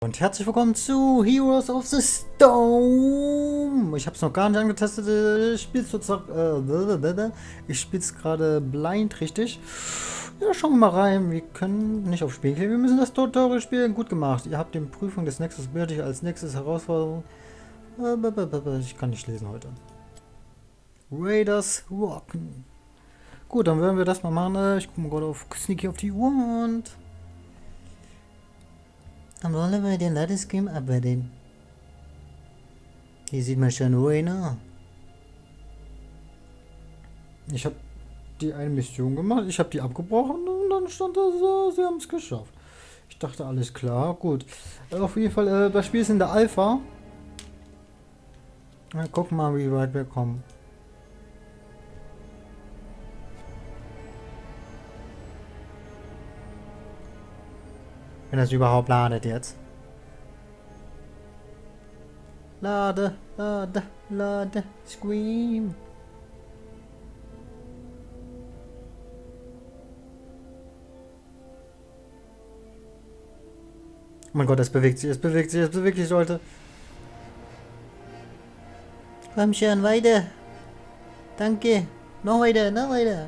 Und herzlich willkommen zu Heroes of the Storm. Ich habe es noch gar nicht angetestet. Ich spiele es gerade blind, richtig. Ja, schauen wir mal rein. Wir können nicht auf Spiel gehen. Wir müssen das Tutorial spielen. Gut gemacht. Ihr habt die Prüfung des Nexus bürtig als nächstes Herausforderung. Ich kann nicht lesen heute. Raiders rocken. Gut, dann werden wir das mal machen. Ich gucke mal gerade auf Sneaky auf die Uhr und dann wollen wir den Ladescreen abwarten. Hier sieht man schon Rainer. Ich habe die eine Mission gemacht, ich habe die abgebrochen und dann stand da so, sie haben es geschafft. Ich dachte, alles klar, gut. Auf jeden Fall, das Spiel ist in der Alpha. Na, gucken mal, wie weit wir kommen. Wenn das überhaupt ladet jetzt. Lade, Scream. Oh mein Gott, es bewegt sich, Leute. Komm schon, weiter. Danke. Noch weiter, noch weiter.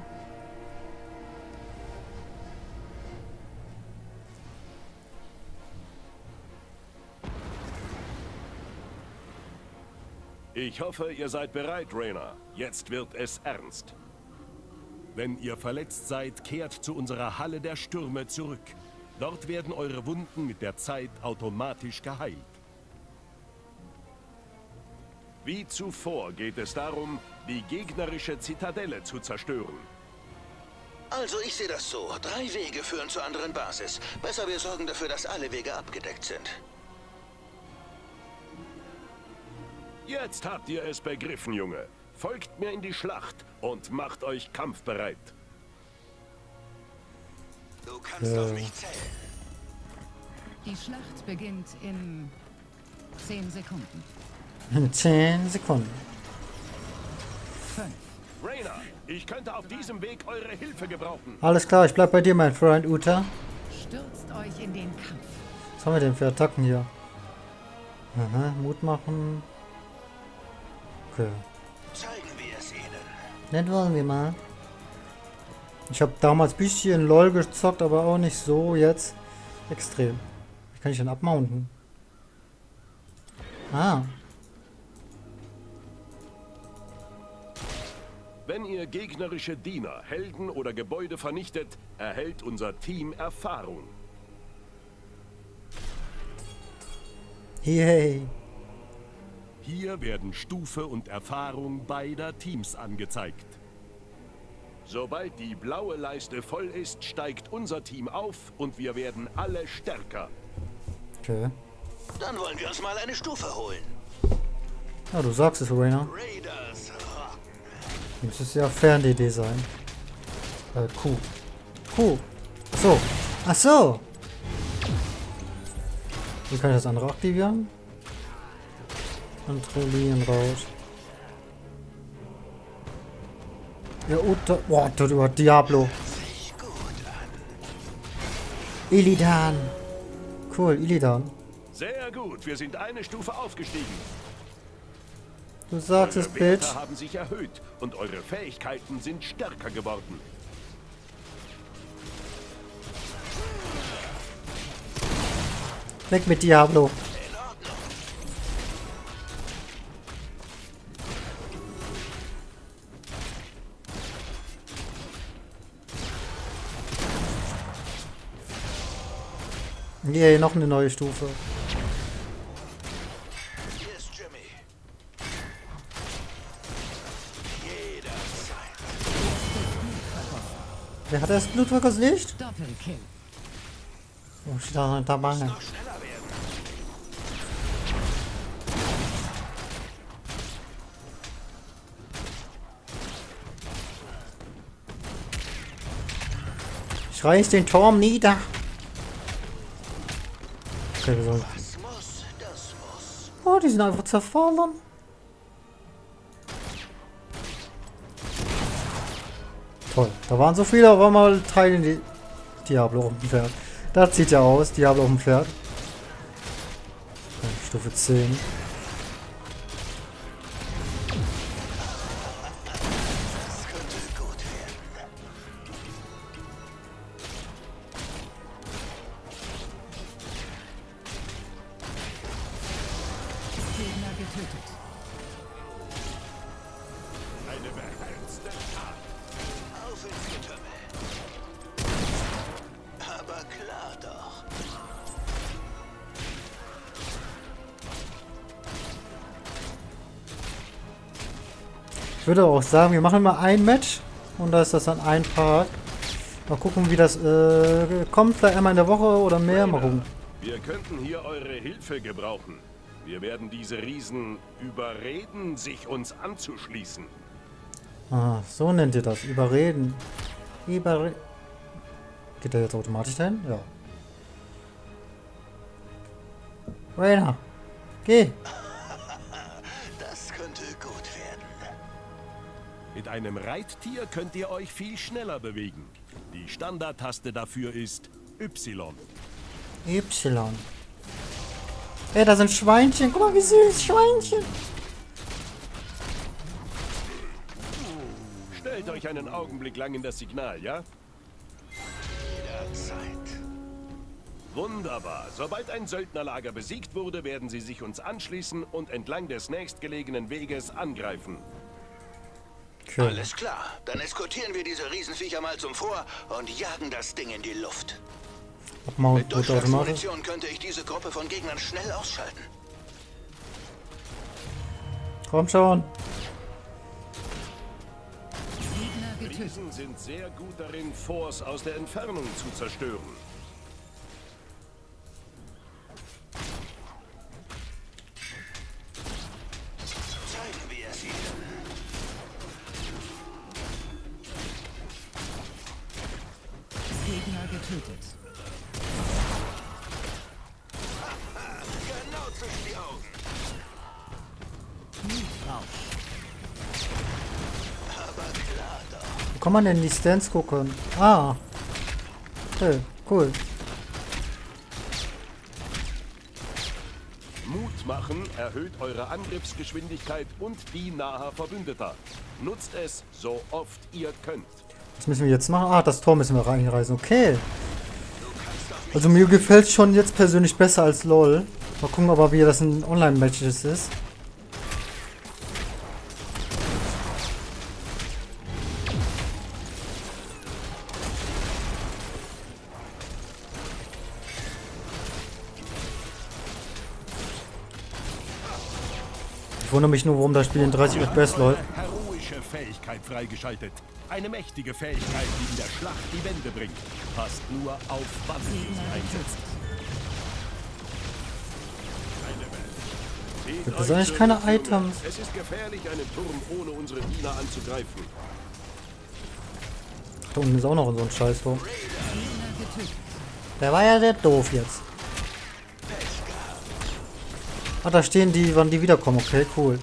Ich hoffe, ihr seid bereit, Rainer. Jetzt wird es ernst. Wenn ihr verletzt seid, kehrt zu unserer Halle der Stürme zurück. Dort werden eure Wunden mit der Zeit automatisch geheilt. Wie zuvor geht es darum, die gegnerische Zitadelle zu zerstören. Also ich sehe das so. 3 Wege führen zur anderen Basis. Besser wir sorgen dafür, dass alle Wege abgedeckt sind. Jetzt habt ihr es begriffen, Junge. Folgt mir in die Schlacht und macht euch kampfbereit. Du kannst auf mich zählen. Die Schlacht beginnt in 10 Sekunden. In 10 Sekunden. 5. Rainer, ich könnte auf diesem Weg eure Hilfe gebrauchen. Alles klar, ich bleib bei dir, mein Freund Uta. Stürzt euch in den Kampf. Was haben wir denn für Attacken hier? Aha, Mut machen. Okay. Zeigen wir es ihnen. Das wollen wir mal. Ich habe damals ein bisschen LOL gezockt, aber auch nicht so jetzt extrem. Wie kann ich denn abmounten? Ah. Wenn ihr gegnerische Diener, Helden oder Gebäude vernichtet, erhält unser Team Erfahrung. Yay. Hier werden Stufe und Erfahrung beider Teams angezeigt. Sobald die blaue Leiste voll ist, steigt unser Team auf und wir werden alle stärker. Okay. Dann wollen wir uns mal eine Stufe holen. Ja, du sagst es, Rainer. Raiders rocken. Muss es ja Fern-DD sein. Q. Ach so. Ach so. Wie kann ich das andere aktivieren? Kontrollieren raus. Ja, Uta. Boah, Diablo. Illidan. Cool, Illidan. Sehr gut, wir sind eine Stufe aufgestiegen. Du sagst es, Eure Werte Bitch. haben sich erhöht und eure Fähigkeiten sind stärker geworden. Weg mit Diablo. Yay, noch eine neue Stufe. Hier ist Jimmy. Jederzeit. Wer hat das Blutverkurs nicht? Doppelkill. Oh, steht da dabei. Noch schneller werden. Ich reiß den Turm nieder. Okay, wir sollen. Was muss, das muss. Oh, die sind einfach zerfallen. Toll. Da waren so viele, auf einmal teilen die Diablo auf dem Pferd. Das sieht ja aus, Diablo auf dem Pferd. Stufe 10. Das könnte gut werden. Gegner getötet. Eine beherzte Tat. Auf ins Getümmel. Aber klar doch. Ich würde auch sagen, wir machen mal ein Match und da ist das dann ein Part. Mal gucken, wie das kommt. Vielleicht einmal in der Woche oder mehr. Mal gucken. Wir könnten hier eure Hilfe gebrauchen. Wir werden diese Riesen überreden, sich uns anzuschließen. Ah, so nennt ihr das. Überreden. Geht der jetzt automatisch dahin? Ja. Rainer, geh. Das könnte gut werden. Mit einem Reittier könnt ihr euch viel schneller bewegen. Die Standardtaste dafür ist Y. Y. Ey, da sind Schweinchen. Guck mal, wie süß. Schweinchen. Stellt euch einen Augenblick lang in das Signal, ja? Jederzeit. Wunderbar. Sobald ein Söldnerlager besiegt wurde, werden sie sich uns anschließen und entlang des nächstgelegenen Weges angreifen. Okay. Alles klar. Dann eskortieren wir diese Riesenviecher mal zum Vor und jagen das Ding in die Luft. Abmount Mit wird automatisch. Durchschlagsmunition könnte ich diese Gruppe von Gegnern schnell ausschalten. Komm schon. Gegner getötet. Riesen sind sehr gut darin, Forts aus der Entfernung zu zerstören. Zeigen wir es ihnen. Gegner getötet. Genau zwischen die Augen. Blutrausch. Aber klar doch. Wo kann man denn die Stands gucken? Ah. Okay, cool. Mut machen erhöht eure Angriffsgeschwindigkeit und die naher Verbündeter. Nutzt es so oft ihr könnt. Was müssen wir jetzt machen? Ah, das Tor müssen wir reinreißen. Okay. Also mir gefällt es schon jetzt persönlich besser als LOL. Mal gucken, aber wie das in Online-Matches ist. Ich wundere mich nur, warum das Spiel in 30 FPS läuft. Heroische Fähigkeit freigeschaltet. Eine mächtige Fähigkeit, die in der Schlacht die Wende bringt. Passt nur auf, wann ihr sie Gegner einsetzt. getötet. Seht Das sind euch eigentlich keine zurück, Junge. Items. Es ist gefährlich, einen Turm ohne unsere Diener anzugreifen. Da unten ist auch noch so ein Scheißturm. Gegner getötet. Der war ja sehr doof jetzt. Ah, da stehen die, wann die wiederkommen. Okay, cool.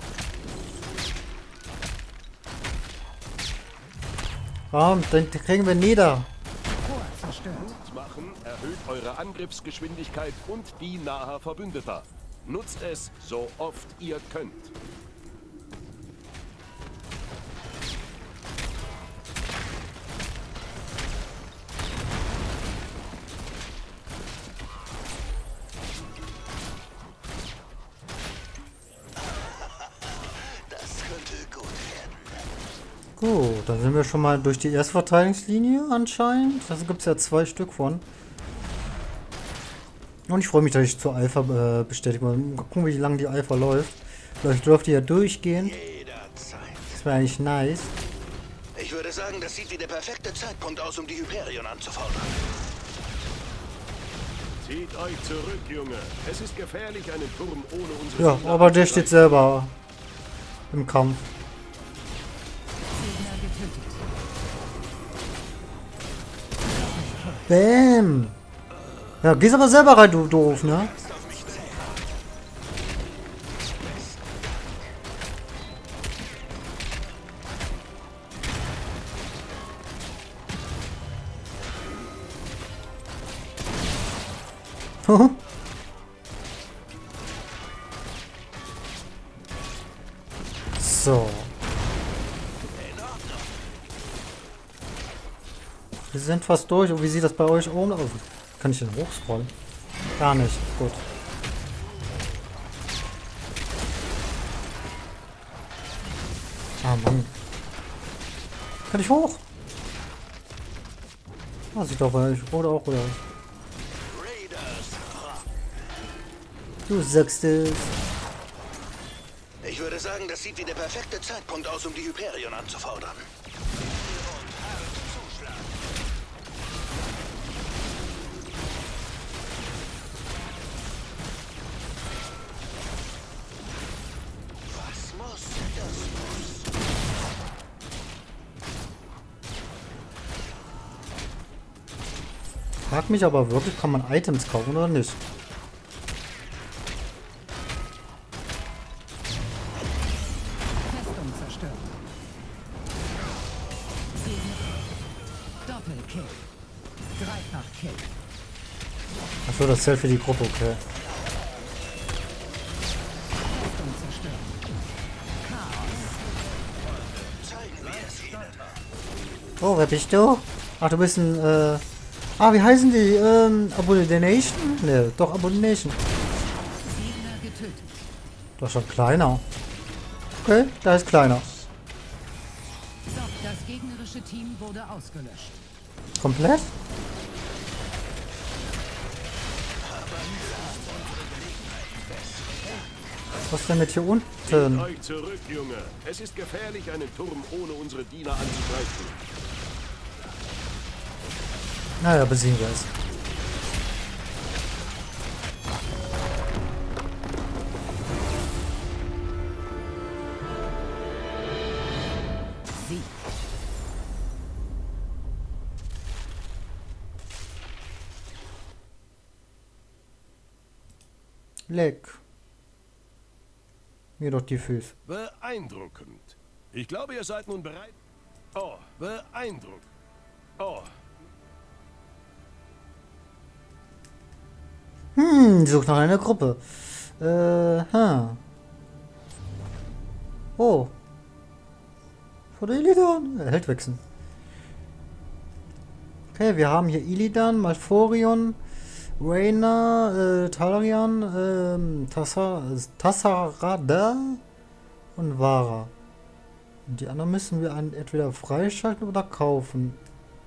Ah, dann kriegen wir nieder. Tor zerstört. Mut machen erhöht eure Angriffsgeschwindigkeit und die naher Verbündeter. Nutzt es so oft ihr könnt. Das könnte gut werden. Gut, dann sind wir schon mal durch die erste Verteidigungslinie anscheinend. Da gibt es ja 2 Stück von. Und ich freue mich, dass ich zur Alpha bestätige. Mal gucken, wie lange die Alpha läuft. Vielleicht läuft die ja durchgehend. Jederzeit. Das wäre eigentlich nice. Ich würde sagen, das sieht wie der perfekte Zeitpunkt aus, um die Hyperion anzufordern. Zieht euch zurück, Junge. Es ist gefährlich, einen Turm ohne unsere Ja, Diener aber der steht anzugreifen. selber im Kampf. Gegner getötet. Bäm! Ja, gehst aber selber rein, du doof, ne? So. Wir sind fast durch. Und wie sieht das bei euch oben aus? Kann ich den hochscrollen? Gar nicht. Gut. Ah, Mann. Kann ich hoch? Ah, sieht doch bei euch rot auch gut aus. Du sagst es. Ich würde sagen, das sieht wie der perfekte Zeitpunkt aus, um die Hyperion anzufordern. Was muss, das muss. Frag mich aber wirklich, kann man Items kaufen oder nicht? Festung zerstört. Doppelkill. Dreifachkill. Achso, das zählt für die Gruppe, okay. Festung zerstört. Zeigen wir es ihnen. Oh, wer bist du? Ach, du bist ein, wie heißen die? Abomination? Ne, doch, Abomination. Gegner getötet. Das ist schon kleiner. Okay, da ist kleiner. Doch das gegnerische Team wurde ausgelöscht. Komplett? Was denn mit hier unten? Euch zurück, Junge. Es ist gefährlich, einen Turm ohne unsere Diener anzugreifen. Naja, besiegen wir es. Sieg. Leck. Mir doch die Füße. Beeindruckend. Ich glaube, ihr seid nun bereit. Oh, beeindruckend. Oh, Sucht nach einer Gruppe. Oh. Vor der Illidan. Held wechseln. Okay, wir haben hier Illidan, Malfurion, Reyna, Talarian, Tassarada und Vara. Und die anderen müssen wir entweder freischalten oder kaufen.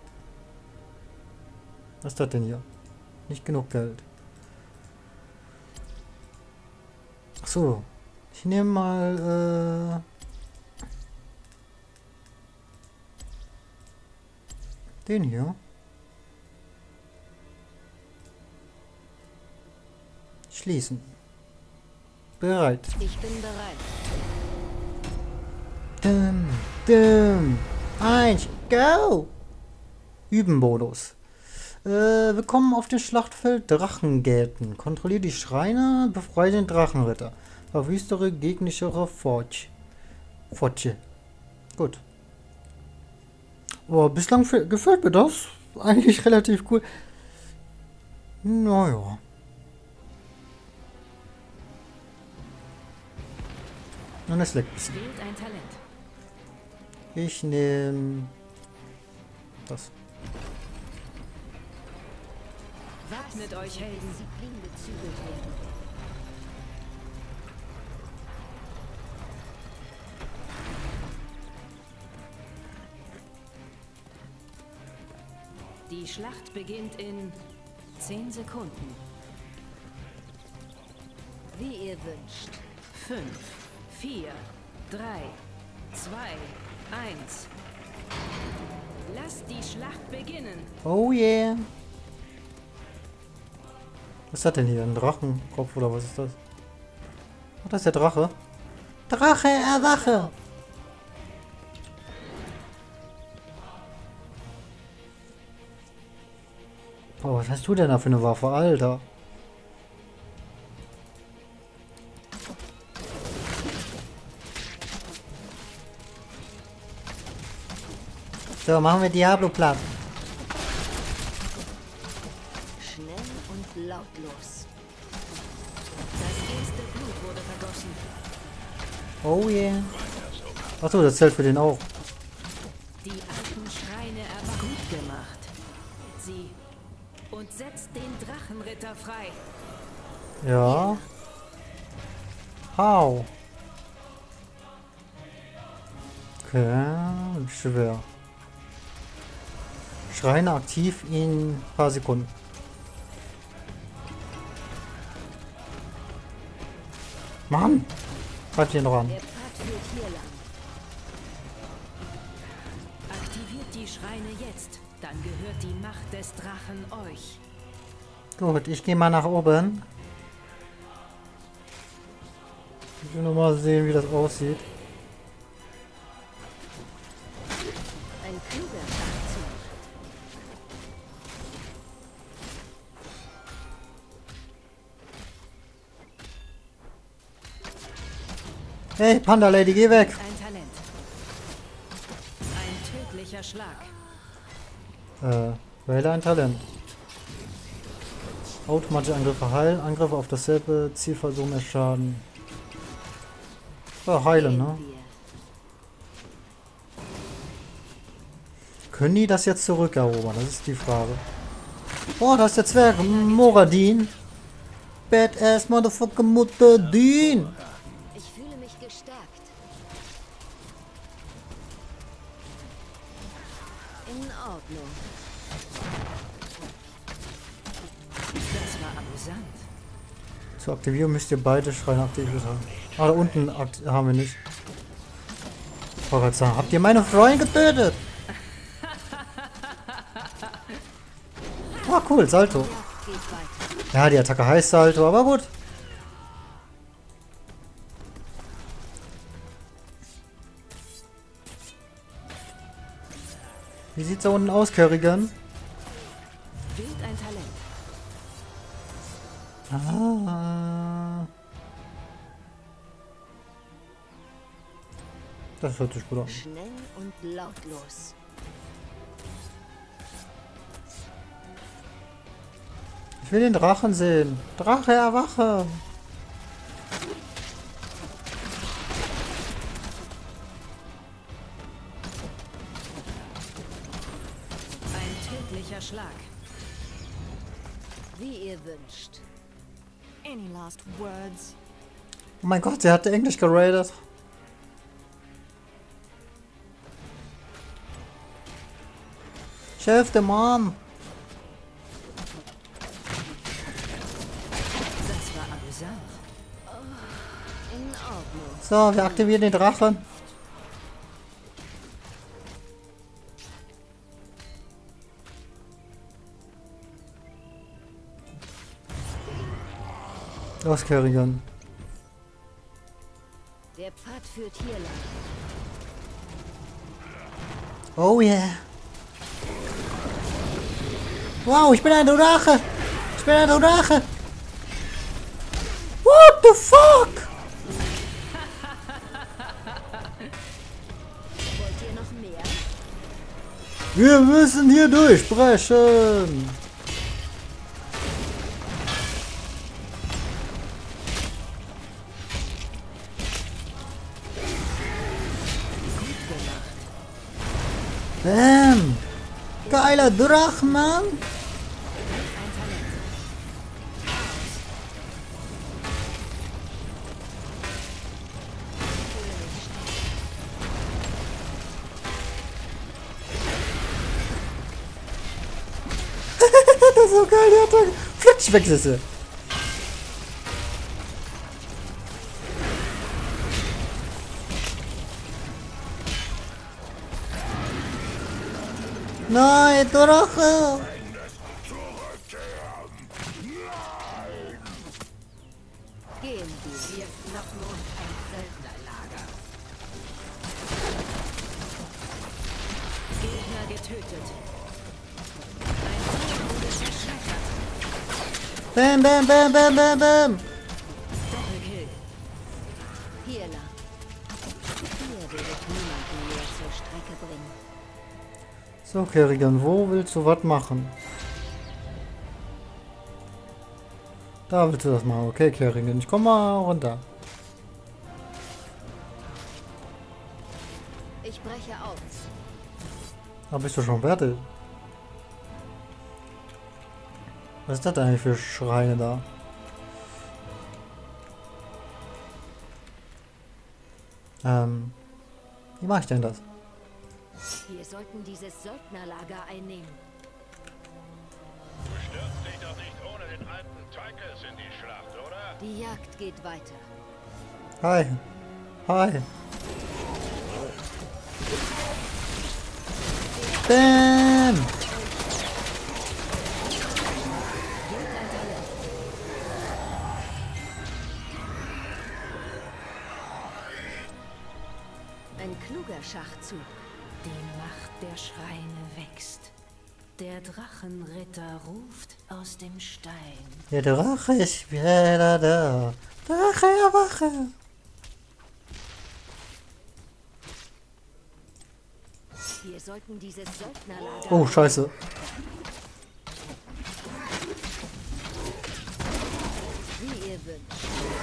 Was ist das denn hier? Nicht genug Geld. So, ich nehme mal den hier. Schließen. Bereit. Ich bin bereit. Eins, go! Üben-Modus. Willkommen auf dem Schlachtfeld Drachengäten. Kontrolliere die Schreine, befreie den Drachenritter. Verwüstere gegnerische Fortje. Gut. Oh, bislang gefällt mir das. Eigentlich relativ cool. Naja. Und es leckt ein bisschen. Wählt ein Talent. Ich nehme das. Wappnet euch, Helden. Disziplin bezügelt werden. Die Schlacht beginnt in 10 Sekunden. Wie ihr wünscht. 5, 4, 3, 2, 1. Lasst die Schlacht beginnen. Oh yeah. Was hat denn hier? Ein Drachenkopf oder was ist das? Ach, das ist der Drache. Drache, erwache! Oh, was hast du denn da für eine Waffe, Alter? So, machen wir Diablo platt. Schnell und lautlos. Das erste Blut wurde vergossen. Oh yeah. Weiter so. Achso, das zählt für den auch. Die alten Schreine erwachen. Gut gemacht. Sie. Und setzt den Drachenritter frei. Ja. How? Okay, schwer. Schreine aktiv in ein paar Sekunden. Mann! Bleibt hier noch an. Der Pfad führt hier lang. Aktiviert die Schreine jetzt. Dann gehört die Macht des Drachen euch. Gut, ich gehe mal nach oben. Ich will nur mal sehen, wie das aussieht. Ein kluger Schachzug. Hey, Panda Lady, geh weg! Ein Talent. Ein tödlicher Schlag. Wähle ein Talent. Automatische Angriffe heilen, Angriffe auf dasselbe Ziel versuchen mehr Schaden. Ja, heilen, ne? Können die das jetzt zurückerobern? Das ist die Frage. Oh, da ist der Zwerg. Moradin. Badass Motherfucker Mutterdin. Ich fühle mich gestärkt. In Ordnung. Das war amüsant. Zur Aktivierung müsst ihr beide Schreine aktiviert haben. Ah, da unten haben wir nicht. Ich wollte gerade sagen, habt ihr meine Freunde getötet? Ah, cool, Salto. Geht weiter. Ja, die Attacke heißt Salto, aber gut. Wie sieht's da unten aus, Kerrigan? Wählt ein Talent. Ah. Das hört sich gut an. Schnell und lautlos. Ich will den Drachen sehen. Drache, erwache! Ein tödlicher Schlag. Wie ihr wünscht. Any last words? Oh mein Gott, sie hatte Englisch geradet. Chef, der Mann. Das war amüsant. In Ordnung. So, wir aktivieren den Drachen. Los, Kerrigan. Der Pfad führt hier lang. Oh yeah. Wow, ich bin ein Drache. Ich bin ein Drache. What the fuck? Wollt ihr noch mehr? Wir müssen hier durchbrechen. Bam. Geiler Drache, Mann. Ein Talent. Das ist so geil, die Attacke. Flutsch, weg ist sie. Nein, Drache. Gehen wir. Knochen und ein Söldnerlager. Gegner getötet. Ein Team wurde zerschmettert. Bam, bam, bam, bam, bam, bam. Doppelkill. Hier lang. Hier werdet niemanden mehr zur Strecke bringen. So, Kerrigan, wo willst du was machen? Da willst du das machen. Okay, Kerrigan, ich komm mal runter. breche auf. Da bist du schon fertig. Was ist das eigentlich für Schreine da? Wie mache ich denn das? Wir sollten dieses Söldnerlager einnehmen. Du stürzt dich doch nicht ohne den alten Tychus in die Schlacht, oder? Die Jagd geht weiter. Hi. Hi. Bam! Ein kluger Schachzug. Die Macht der Schreine wächst. Der Drachenritter ruft aus dem Stein. Der Drache ist wieder da. Drache, erwache! Wir sollten dieses Söldnerlager... Oh, scheiße. Wie ihr wünscht.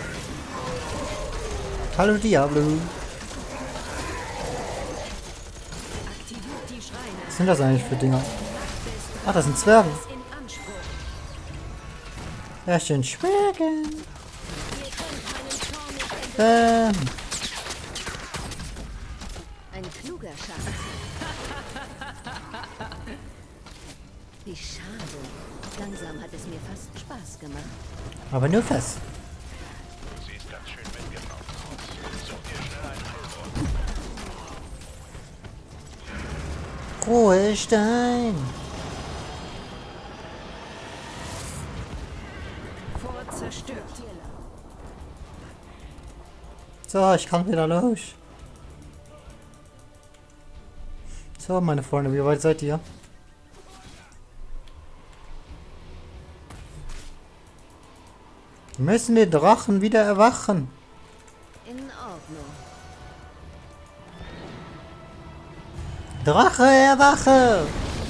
Hallo Diablo. Aktiviert die Schreine. Was sind das eigentlich für Dinger? Ach, das sind Zwerge. In Anspruch. Ja, schön Schwägen. Ihr könnt meinen Zorn nicht Bam. Ein kluger Schachzug. Wie schade. Langsam hat es mir fast Spaß gemacht. Aber nur fest. Du siehst ganz schön mitgenommen aus. Such dir schnell einen Heilort. Rohe Stein. Fort zerstört. So, ich kann wieder los. So, meine Freunde, wie weit seid ihr? Müssen die Drachen wieder erwachen? In Ordnung. Drache, erwache!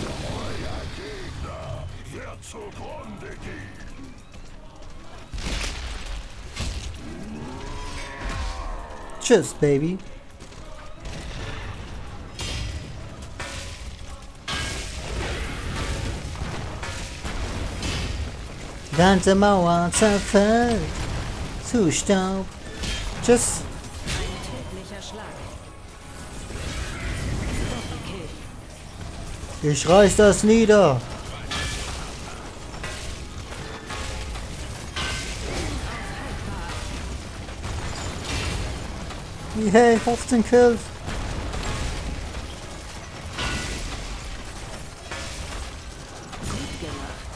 Tschüss, Baby. Die ganze Mauer zerfällt zu Staub. Tschüss. Ein tödlicher Schlag. Doppelkill. Ich reiß das nieder. Hey, 15 Kills. Gut gemacht.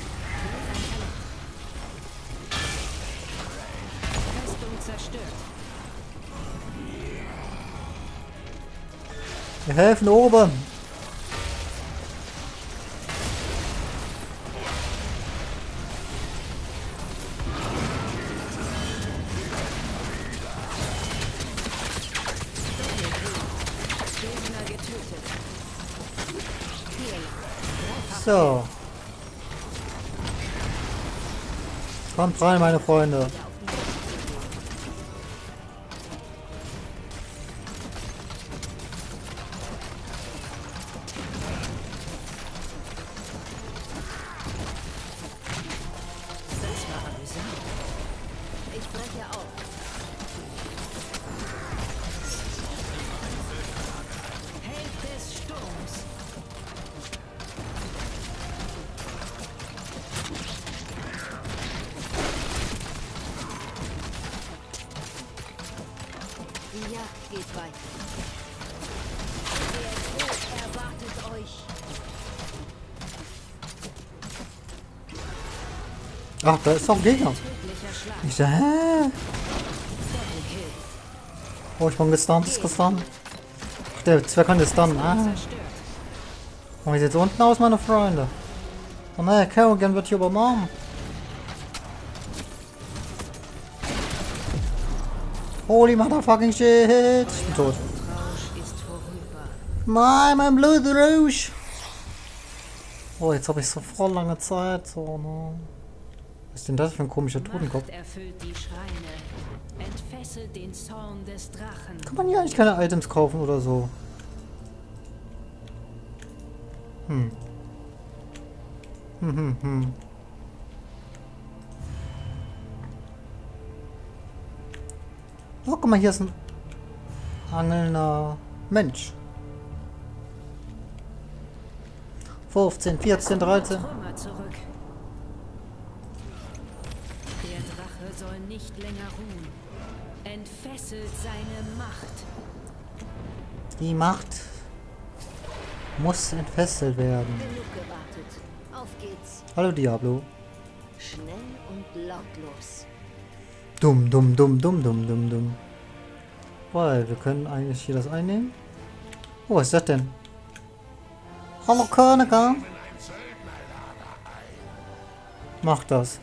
Festung zerstört. Wir helfen oben. Gegner getötet. So. Kommt rein, meine Freunde. Das war amüsant. Ich breche auf. Held des Sturms. Die Jagd geht weiter. Der Tod erwartet euch. Ach, da ist doch ein Gegner. Tödlicher Schlag. Ich so, hä? Doppelkill. Oh, ich bin gestunt, ist gestunt. Der Zwerg kann gestunt. Ah. Zerstört. Und wie sieht's unten aus, meine Freunde? Oh ne, Kerrigan wird hier übernommen. Holy motherfucking shit. Ich bin tot. Rausch ist vorüber. Nein, mein Blutrouge. Oh, jetzt habe ich so voll lange Zeit. So, ne? Was ist denn das für ein komischer Totenkopf? Macht erfüllt die Schreine. Entfesselt den Zorn des Drachen. Kann man hier eigentlich keine Items kaufen oder so? Hm. Oh, guck mal, hier ist ein angelnder Mensch. 15, 14, 13. Trümmer zurück. Der Drache soll nicht länger ruhen. Entfesselt seine Macht. Die Macht muss entfesselt werden. Genug gewartet. Auf geht's. Hallo Diablo. Schnell und lautlos. Dumm, dumm, dumm, dumm, dumm, dumm, dumm. Weil wir können eigentlich hier das einnehmen. Oh, was ist das denn? Hallo Körniger. Mach das.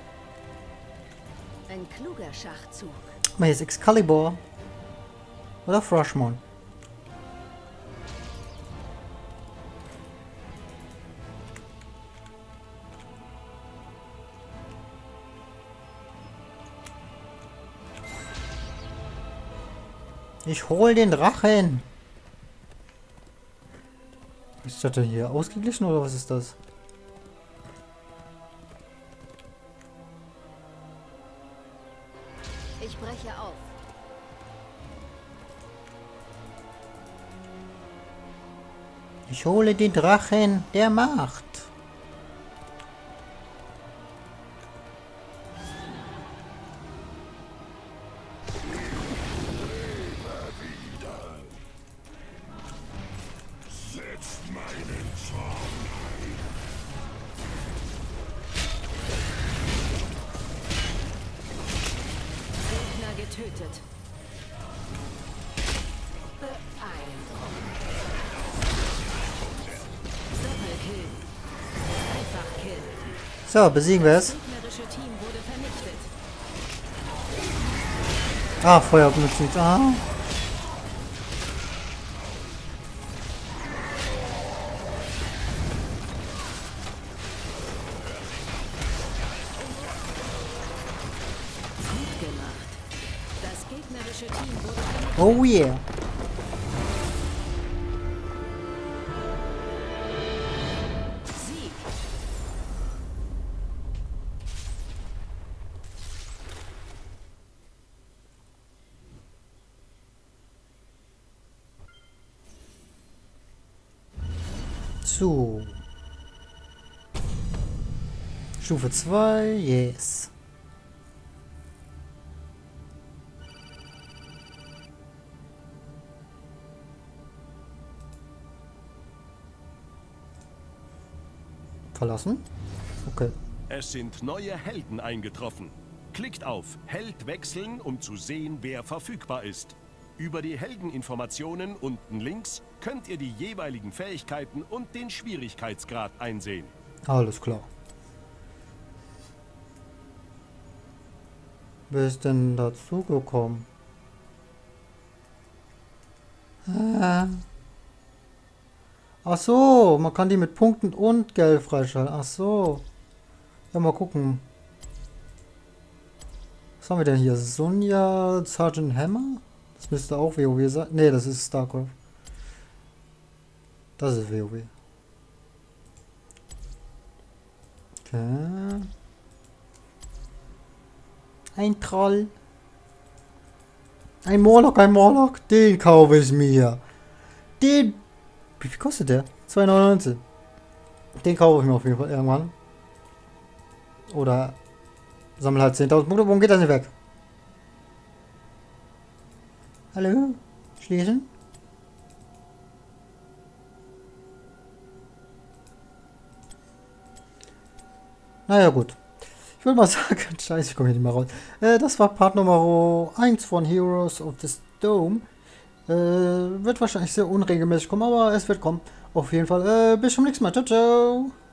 Ein kluger Schachzug. Guck mal, hier ist Excalibur. Oder Freshmon. Ich hol den Drachen. Ist das denn hier ausgeglichen oder was ist das? Ich breche auf. Ich hole den Drachen der Macht. Gegner getötet. Beeindruckend. Doppelkill. Dreifachkill. So, besiegen wir es. Das gegnerische Team wurde vernichtet. Ah, Feuer benutzen. Ah. Gut gemacht. Das gegnerische Team wurde vernichtet. Oh yeah. Sieg. So. Stufe 2, yes. Verlassen? Okay. Es sind neue Helden eingetroffen. Klickt auf Held wechseln, um zu sehen, wer verfügbar ist. Über die Heldeninformationen unten links könnt ihr die jeweiligen Fähigkeiten und den Schwierigkeitsgrad einsehen. Alles klar. Wer ist denn dazugekommen? Ach so, man kann die mit Punkten und Geld freischalten. Ach so. Ja, mal gucken. Was haben wir denn hier? Sonja, Sergeant Hammer? Das müsste auch WoW sein. Ne, das ist StarCraft. Das ist WoW. Okay. Ein Troll. Ein Morlock. Den kaufe ich mir. Den. Wie viel kostet der? 2,99. Den kaufe ich mir auf jeden Fall irgendwann. Oder sammle halt 10.000 Punkte. Warum geht das nicht weg? Hallo? Schließen? Naja, gut. Ich würde mal sagen, scheiße, ich komme hier nicht mehr raus. Das war Part Nummer 1 von Heroes of the Dome. Wird wahrscheinlich sehr unregelmäßig kommen, aber es wird kommen. Auf jeden Fall. Bis zum nächsten Mal. Ciao, ciao.